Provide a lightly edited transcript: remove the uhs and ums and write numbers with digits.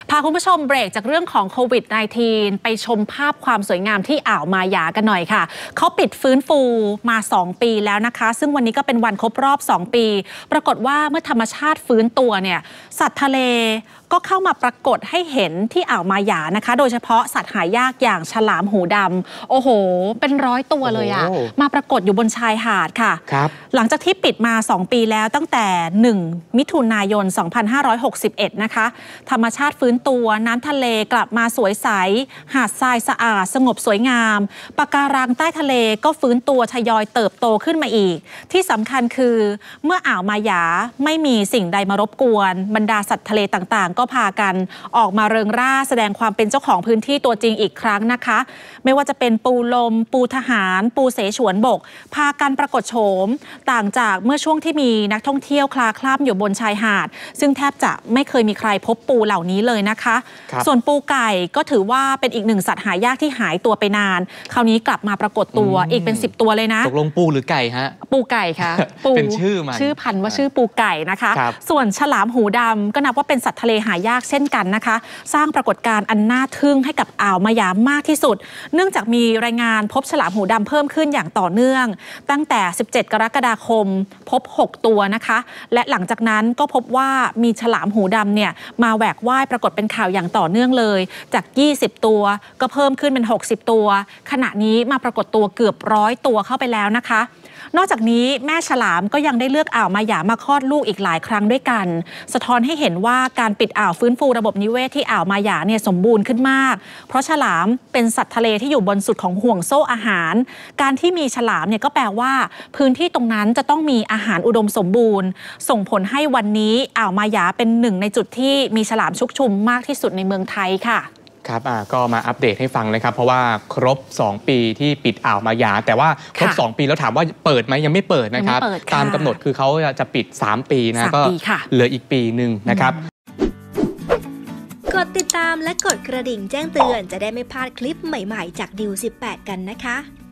พาคุณผู้ชมเบรกจากเรื่องของโควิด -19 ไปชมภาพความสวยงามที่อ่าวมาหยากันหน่อยค่ะเขาปิดฟื้นฟูมา2 ปีแล้วนะคะซึ่งวันนี้ก็เป็นวันครบรอบ2 ปีปรากฏว่าเมื่อธรรมชาติฟื้นตัวเนี่ยสัตว์ทะเลก็เข้ามาปรากฏให้เห็นที่อ่าวมาหยานะคะโดยเฉพาะสัตว์หายากอย่างฉลามหูดำโอ้โหเป็น100 ตัวเลยอะมาปรากฏอยู่บนชายหาดค่ะหลังจากที่ปิดมา2 ปีแล้วตั้งแต่1 มิถุนายน 2561 นะคะธรรมชาติฟื้นตัวน้ำทะเลกลับมาสวยใสหาดทรายสะอาดสงบสวยงามปะการังใต้ทะเลก็ฟื้นตัวทยอยเติบโตขึ้นมาอีกที่สำคัญคือเมื่ออ่าวมาหยาไม่มีสิ่งใดมารบกวนบรรดาสัตว์ทะเลต่างๆก็พากันออกมาเริงร่าแสดงความเป็นเจ้าของพื้นที่ตัวจริงอีกครั้งนะคะไม่ว่าจะเป็นปูลมปูทหารปูเสฉวนบกพากันปรากฏโฉมต่างจากเมื่อช่วงที่มีนักท่องเที่ยวคลาคล่ำอยู่บนชายหาดซึ่งแทบจะไม่เคยมีใครพบปูเหล่านี้เลยนะคะส่วนปูไก่ก็ถือว่าเป็นอีก1 สัตว์หายากที่หายตัวไปนานคราวนี้กลับมาปรากฏตัวอีกเป็น10 ตัวเลยนะตกลงปูหรือไก่ฮะปูไก่ค่ะเป็นชื่อพันธุ์ว่าชื่อปูไก่นะคะส่วนฉลามหูดำก็นับว่าเป็นสัตว์ทะเลหายากเช่นกันนะคะสร้างปรากฏการณ์อันน่าทึ่งให้กับอ่าวมาหยามากที่สุดเนื่องจากมีรายงานพบฉลามหูดำเพิ่มขึ้นอย่างต่อเนื่องตั้งแต่17 กรกฎาคมพบ6 ตัวนะคะและหลังจากนั้นก็พบว่ามีฉลามหูดำเนี่ยมาแหวกว่ายปรากฏเป็นข่าวอย่างต่อเนื่องเลยจาก20 ตัวก็เพิ่มขึ้นเป็น60 ตัวขณะนี้มาปรากฏตัวเกือบ100 ตัวเข้าไปแล้วนะคะนอกจากนี้แม่ฉลามก็ยังได้เลือกอ่าวมาหยามาคลอดลูกอีกหลายครั้งด้วยกันสะท้อนให้เห็นว่าการปิดอ่าวฟื้นฟูระบบนิเวศที่อ่าวมาหยาเนี่ยสมบูรณ์ขึ้นมากเพราะฉลามเป็นสัตว์ทะเลที่อยู่บนสุดของห่วงโซ่อาหารการที่มีฉลามเนี่ยก็แปลว่าพื้นที่ตรงนั้นจะต้องมีอาหารอุดมสมบูรณ์ส่งผลให้วันนี้อ่าวมาหยาเป็น1 ในจุดที่มีฉลามชุกชุมมากที่สุดในเมืองไทยค่ะครับก็มาอัปเดตให้ฟังนะครับเพราะว่าครบ2 ปีที่ปิดอ่าวมาหยาแต่ว่าครบ2 ปีแล้วถามว่าเปิดไหมยังไม่เปิดนะครับตามกำหนดคือเขาจะปิด3 ปีนะก็เหลืออีกปีหนึ่งนะครับกดติดตามและกดกระดิ่งแจ้งเตือนจะได้ไม่พลาดคลิปใหม่ๆจากดิว18กันนะคะ